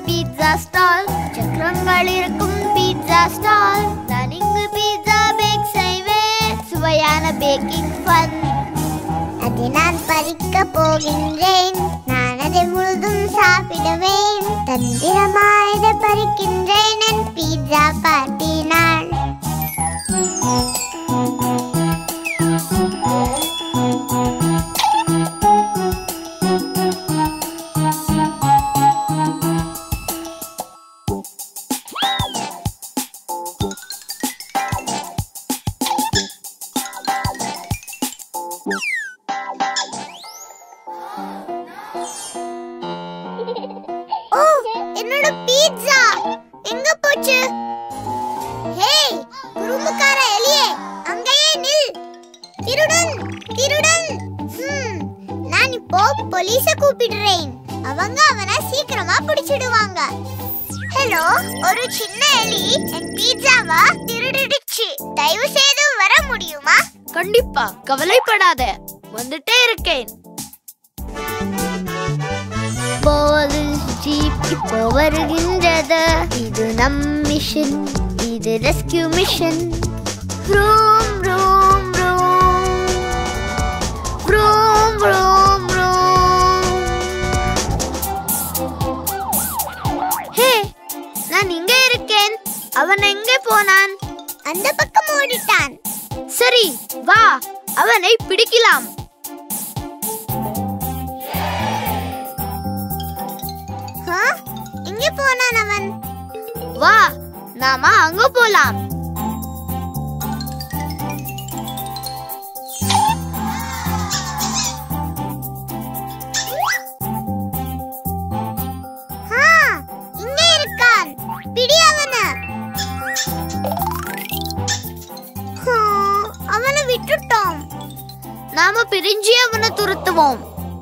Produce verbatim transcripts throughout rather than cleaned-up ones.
Pizza stall, சக்கரங்கள் இருக்கும் pizza stall. நான் இங்கு பீட்சா பேக் செய்வேன், சுவையான பேக்கிங் ஃபன். அதை நான் பறிக்க போகின்றேன், நான் அதை முழுதும் சாப்பிடுவேன். தந்திரமாய் இதை பறிக்கின்றேன், என் பீட்சா பார்ட்டி நாள். என்னோட பீட்சா எங்க போச்சு? ஹே குறும்புக்கார எலியே, அங்கேயே நில். திருடன் திருடன். ஹம், நான் இப்போ போலீஸ கூப்பிடுறேன். அவங்க அவனை சீக்கிரமா பிடிச்சிடுவாங்க. ஹலோ, ஒரு சின்ன எலி என் பீட்சாவை திருடிடுச்சு. தயவு செய்து வர முடியுமா? கண்டிப்பா, கவலைப்படாத, வந்துட்டே இருக்கேன். போலீஸ் ஜீப் இப்போ வருகின்றது. இது நம் மிஷன், இது rescue mission. Room room room room room room. Hey, நான் இங்க இருக்கேன். அவன் எங்கே போனான்? அந்த பக்கம் ஓடிட்டான். சரி, வா, அவனை பிடிக்கலாம். எங்கே போனான் அவன்? வா, நாம அங்க போலாம். இங்கே இருக்கான், பிடி அவனை. அவனை விட்டுட்டோம். நாம பிரிஞ்சு அவனை துரத்துவோம்.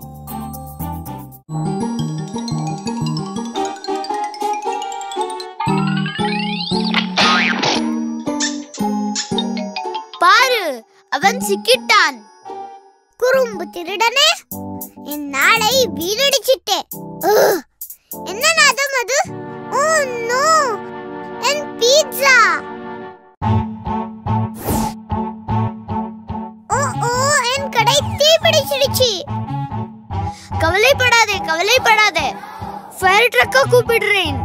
பாரு, அவன் சிக்கிட்டான். குறும்பு திருடனே, என் நாளை வீணடிச்சிட்டே. என்ன நாதம் அது? ஓ நோ, என் பீட்சா. ஓ ஓ, என் கடை தீப்பிடிச்சிடுச்சு. கவலைப்படாதே கவலைப்படாதே, ஃபயர் ட்ரக்கை கூப்பிடுறேன்.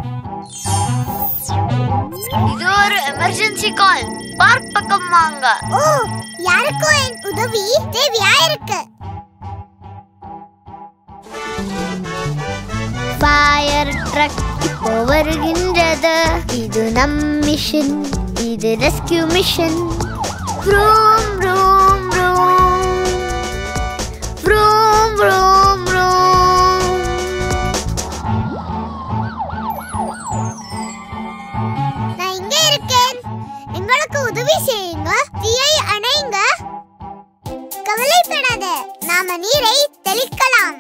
இது ஒரு எமர்ஜென்சி கால். பார்க் பக்கம் வாங்க. ஓ, யாருக்கோ என் உதவி தேவையா இருக்கு. ஃபயர் ட்ரக் இப்போ வருகின்றது. இது நம் மிஷன், இது rescue mission. Room room room room room room. நான் இங்க இருக்கேன், எங்களுக்கு உதவி செய்யுங்க, தீயை அணைங்க. கவலைப்படாத, நாம நீரை தெளிக்கலாம்.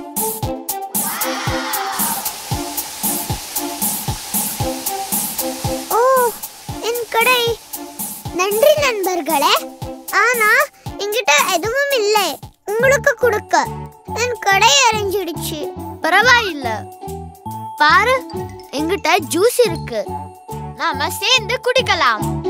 ஓ, என் கடை. நன்றி நண்பர்களே. ஆனா என்கிட்ட எதுவும் இல்லை உங்களுக்கு கொடுக்க. என் கடை அரைஞ்சிடுச்சு. பரவாயில்ல, பாரு, எங்கிட்ட ஜூஸ் இருக்கு. நாம சேர்ந்து குடிக்கலாம்.